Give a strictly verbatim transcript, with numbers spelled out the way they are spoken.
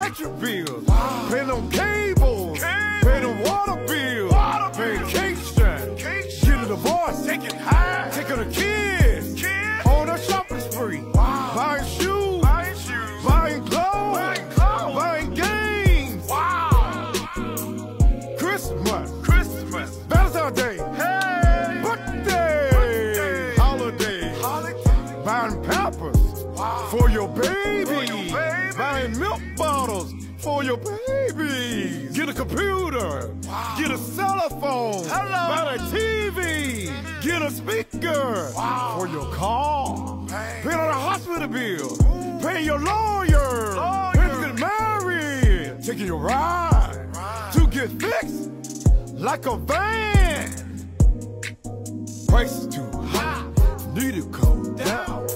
electric bills, wow. Paying on cables, Cable. Paying on water bills, water paying cake strap, getting a divorce, taking high, taking a kids, kids. On a shopping spree, wow. Buying shoes, buying shoes, buying clothes, buying, clothes. Buying games. Wow. Christmas, Christmas, Valentine's Day, hey, birthday, birthday. Holiday, holiday, buying Pampers, wow. For your baby, for your baby. Buying milk bottles for your babies. Get a computer, wow. Get a cell phone, hello. Buy a T V, get a speaker, wow. For your car, pay. Paying on a hospital bill, ooh. Paying your lawyer, lawyer. Paying to get married, taking your ride, ride to get fixed like a van. Prices too high, need to come down.